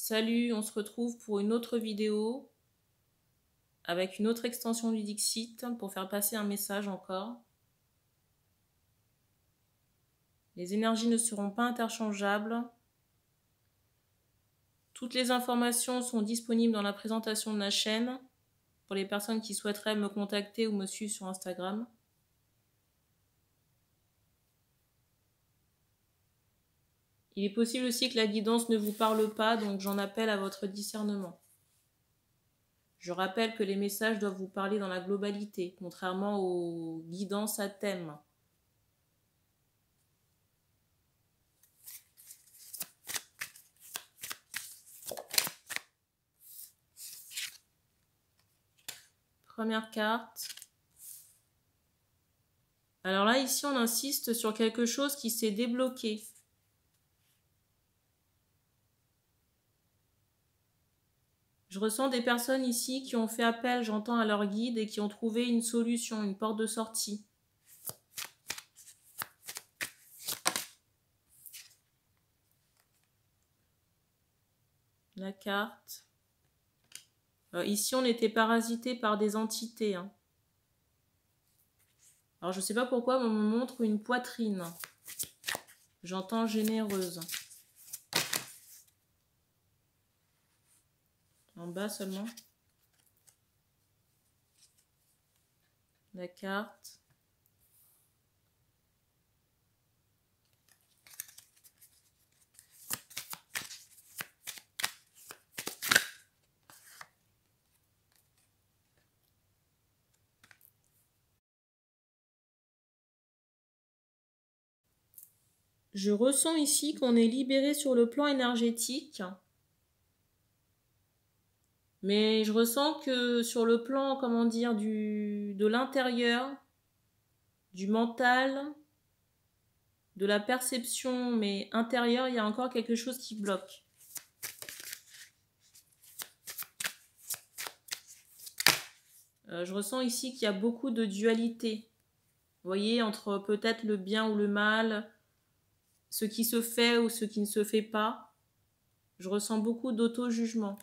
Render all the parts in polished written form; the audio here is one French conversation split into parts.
Salut, on se retrouve pour une autre vidéo avec une autre extension du Dixit pour faire passer un message encore. Les énergies ne seront pas interchangeables. Toutes les informations sont disponibles dans la présentation de la chaîne pour les personnes qui souhaiteraient me contacter ou me suivre sur Instagram. Il est possible aussi que la guidance ne vous parle pas, donc j'en appelle à votre discernement. Je rappelle que les messages doivent vous parler dans la globalité, contrairement aux guidances à thème. Première carte. Alors là, ici, on insiste sur quelque chose qui s'est débloqué. Je ressens des personnes ici qui ont fait appel, j'entends, à leur guide et qui ont trouvé une solution, une porte de sortie. La carte. Ici, on était parasité par des entités. Alors, je ne sais pas pourquoi, mais on me montre une poitrine. J'entends généreuse. En bas seulement. La carte. Je ressens ici qu'on est libéré sur le plan énergétique. Mais je ressens que sur le plan, comment dire, de l'intérieur, du mental, de la perception, mais intérieure, il y a encore quelque chose qui bloque. Je ressens ici qu'il y a beaucoup de dualité. Vous voyez, entre peut-être le bien ou le mal, ce qui se fait ou ce qui ne se fait pas. Je ressens beaucoup d'auto-jugement.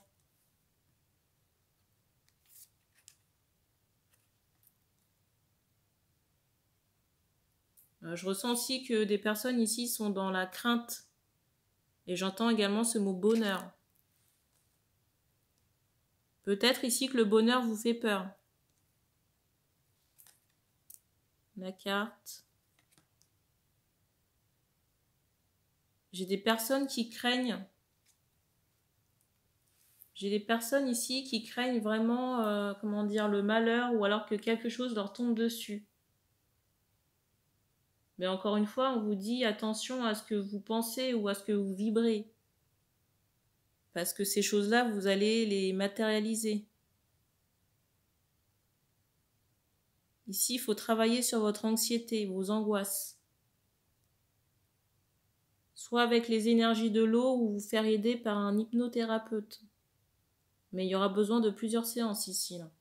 Je ressens aussi que des personnes ici sont dans la crainte. Et j'entends également ce mot bonheur. Peut-être ici que le bonheur vous fait peur. La carte. J'ai des personnes qui craignent. J'ai des personnes ici qui craignent vraiment, comment dire, le malheur ou alors que quelque chose leur tombe dessus. Mais encore une fois, on vous dit attention à ce que vous pensez ou à ce que vous vibrez. Parce que ces choses-là, vous allez les matérialiser. Ici, il faut travailler sur votre anxiété, vos angoisses. Soit avec les énergies de l'eau ou vous faire aider par un hypnothérapeute. Mais il y aura besoin de plusieurs séances ici. Là.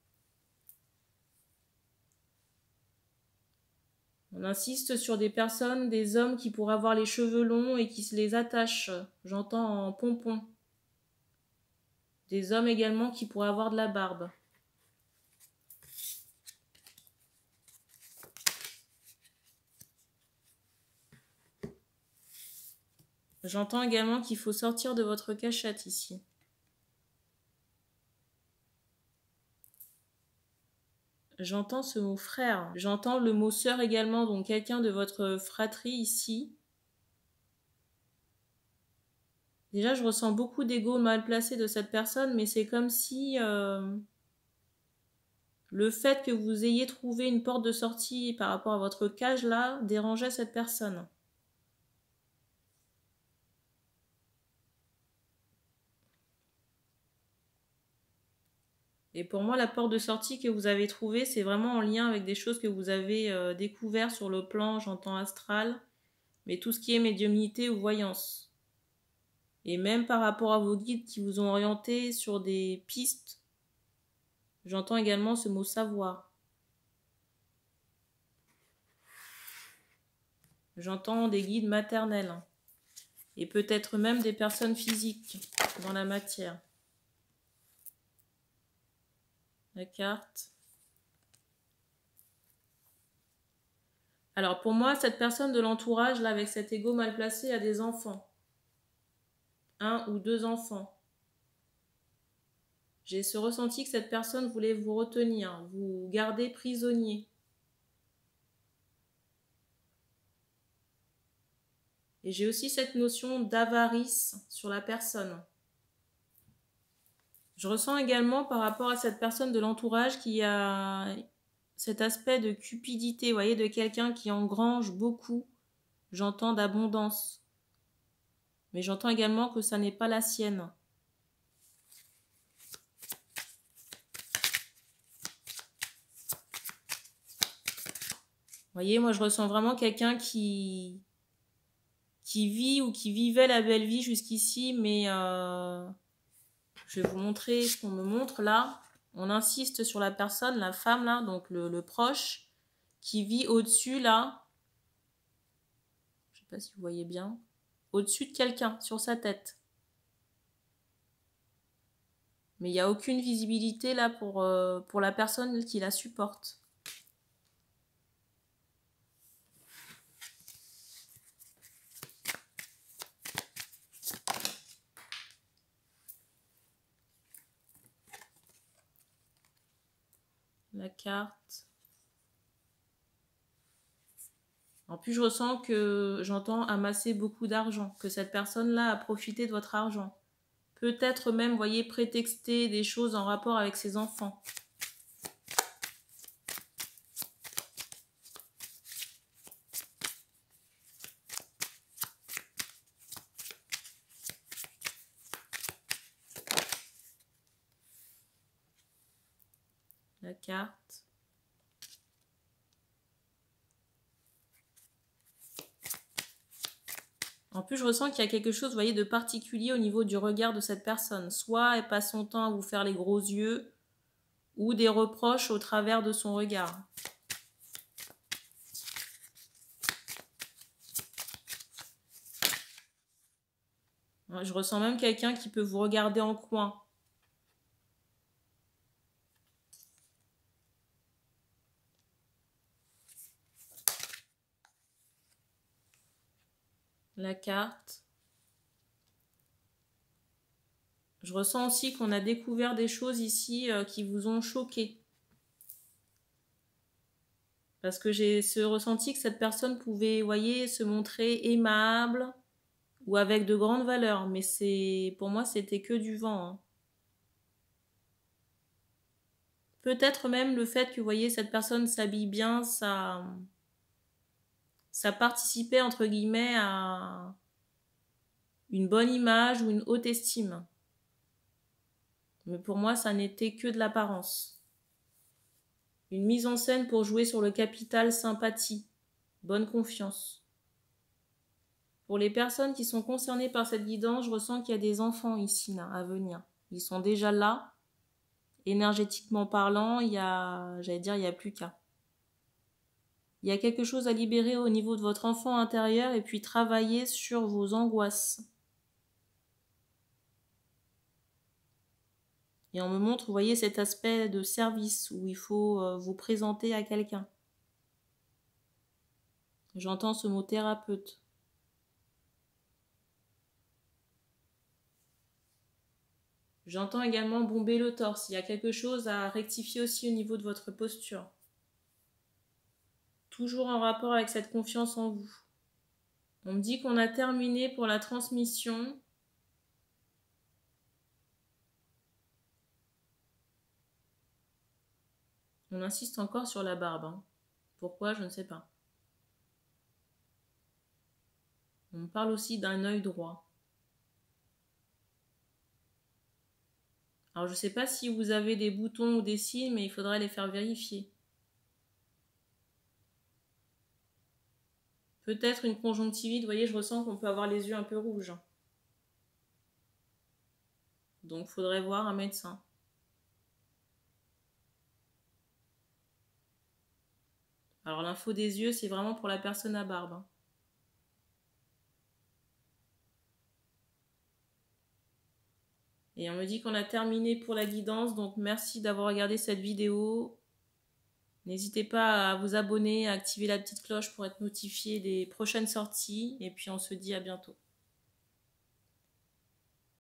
On insiste sur des personnes, des hommes qui pourraient avoir les cheveux longs et qui se les attachent. J'entends en pompons. Des hommes également qui pourraient avoir de la barbe. J'entends également qu'il faut sortir de votre cachette ici. J'entends ce mot frère. J'entends le mot sœur également, donc quelqu'un de votre fratrie ici. Déjà, je ressens beaucoup d'ego mal placé de cette personne, mais c'est comme si le fait que vous ayez trouvé une porte de sortie par rapport à votre cage là dérangeait cette personne. Et pour moi, la porte de sortie que vous avez trouvée, c'est vraiment en lien avec des choses que vous avez découvertes sur le plan, j'entends astral, mais tout ce qui est médiumnité ou voyance. Et même par rapport à vos guides qui vous ont orienté sur des pistes, j'entends également ce mot savoir. J'entends des guides maternels. Et peut-être même des personnes physiques dans la matière. La carte. Alors pour moi, cette personne de l'entourage, là, avec cet ego mal placé, a des enfants. 1 ou 2 enfants. J'ai ce ressenti que cette personne voulait vous retenir, vous garder prisonnier. Et j'ai aussi cette notion d'avarice sur la personne. Je ressens également par rapport à cette personne de l'entourage qui a cet aspect de cupidité, vous voyez, de quelqu'un qui engrange beaucoup. J'entends d'abondance. Mais j'entends également que ça n'est pas la sienne. Vous voyez, moi je ressens vraiment quelqu'un qui vit ou qui vivait la belle vie jusqu'ici, mais je vais vous montrer ce qu'on me montre là. On insiste sur la personne, la femme là, donc le proche, qui vit au-dessus là. Je sais pas si vous voyez bien. Au-dessus de quelqu'un, sur sa tête. Mais il n'y a aucune visibilité là pour la personne qui la supporte. La carte. En plus, je ressens que j'entends amasser beaucoup d'argent, que cette personne-là a profité de votre argent. Peut-être même, voyez, prétexter des choses en rapport avec ses enfants. La carte. En plus, je ressens qu'il y a quelque chose, vous voyez, de particulier au niveau du regard de cette personne. Soit elle passe son temps à vous faire les gros yeux, ou des reproches au travers de son regard. Je ressens même quelqu'un qui peut vous regarder en coin. La carte. Je ressens aussi qu'on a découvert des choses ici qui vous ont choqué. Parce que j'ai ce ressenti que cette personne pouvait, vous voyez, se montrer aimable ou avec de grandes valeurs. Mais pour moi, c'était que du vent. Hein. Peut-être même le fait que, vous voyez, cette personne s'habille bien, ça participait, entre guillemets, à une bonne image ou une haute estime. Mais pour moi, ça n'était que de l'apparence. Une mise en scène pour jouer sur le capital sympathie, bonne confiance. Pour les personnes qui sont concernées par cette guidance, je ressens qu'il y a des enfants ici là, à venir. Ils sont déjà là. Énergétiquement parlant, il y a plus qu'à. Il y a quelque chose à libérer au niveau de votre enfant intérieur et puis travailler sur vos angoisses. Et on me montre, vous voyez, cet aspect de service où il faut vous présenter à quelqu'un. J'entends ce mot thérapeute. J'entends également bomber le torse. Il y a quelque chose à rectifier aussi au niveau de votre posture. Toujours en rapport avec cette confiance en vous. On me dit qu'on a terminé pour la transmission. On insiste encore sur la barbe. Hein. Pourquoi, je ne sais pas. On me parle aussi d'un œil droit. Alors je ne sais pas si vous avez des boutons ou des signes, mais il faudrait les faire vérifier. Peut-être une conjonctivite, vous voyez, je ressens qu'on peut avoir les yeux un peu rouges. Donc il faudrait voir un médecin. Alors l'info des yeux, c'est vraiment pour la personne à barbe. Hein. Et on me dit qu'on a terminé pour la guidance, donc merci d'avoir regardé cette vidéo. N'hésitez pas à vous abonner, à activer la petite cloche pour être notifié des prochaines sorties. Et puis on se dit à bientôt.